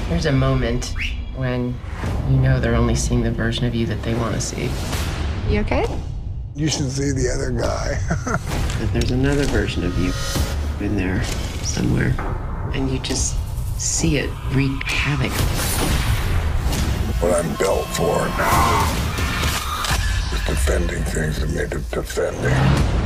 There's a moment when you know they're only seeing the version of you that they want to see. You okay? You should see the other guy. That there's another version of you in there somewhere, and you just see it wreak havoc. What I'm built for now is defending things that need defending.